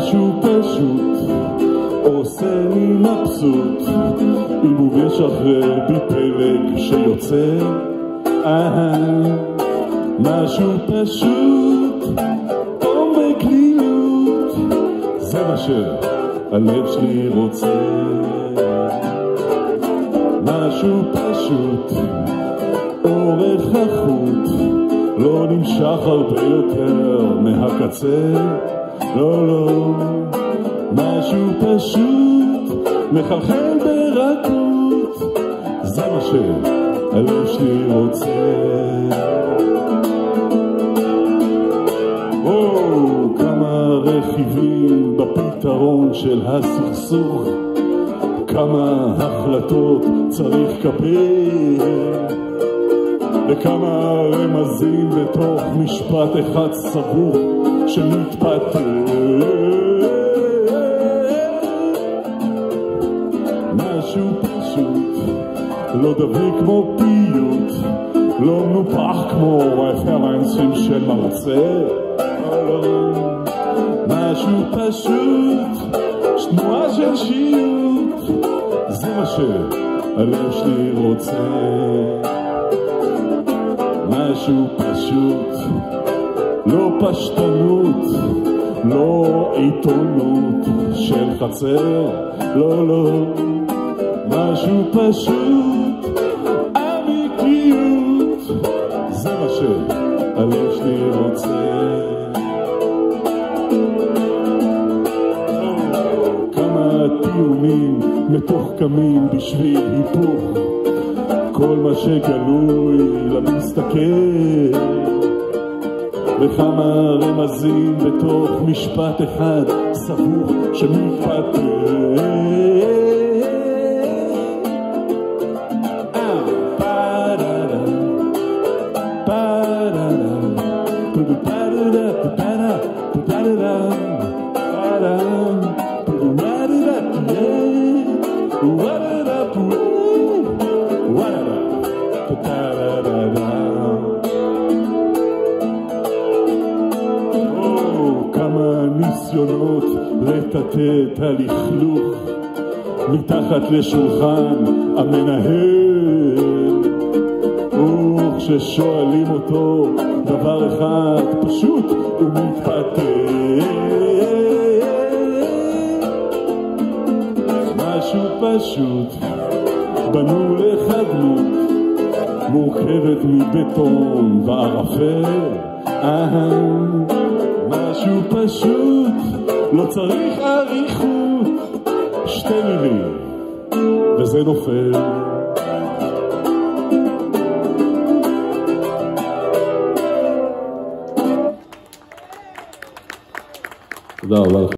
משהו פשוט עושה לי מבסוט, אם הוא משחרר בי פלג שיוצא. משהו פשוט או בגלילות, זה מה שהלב שלי רוצה. משהו פשוט, אורך החוט לא נמשך הרבה יותר מהקצה. לא, לא, משהו פשוט מחלחל ברכות, זה מה שהלב שלי רוצה. כמה רכיבים בפתרון של הסכסוך, כמה החלטות צריך לקבל, וכמה רמזים בתוך משפט אחד סבוך שמתפתל. משהו פשוט, לא דביק כמו פיוט, לא מנופח כמו רפרנסים של מרצה. משהו פשוט, תנועה של שיעוט, זה מה שהלב שלי רוצה. משהו פשוט, לא פשטנות, לא עיתונות של חצר. לא, לא, משהו פשוט, אמיתיות, זה מה שהלב שלי רוצה. טיעונים מתוחכמים בשביל היפוך כל מה שגלוי למסתכל, וכמה רמזים בתוך משפט אחד סבוך שמתפתל. כמה ניסיונות לטאטא את הלכלוך מתחת לשולחן המנהל, וכששואלים אותו דבר אחד פשוט הוא מתפתל. משהו פשוט, בנו לך דמות מורכבת מבטון וערפל. משהו פשוט, לא צריך עריכות, שתי מילים וזה נופל. תודה רבה לכם.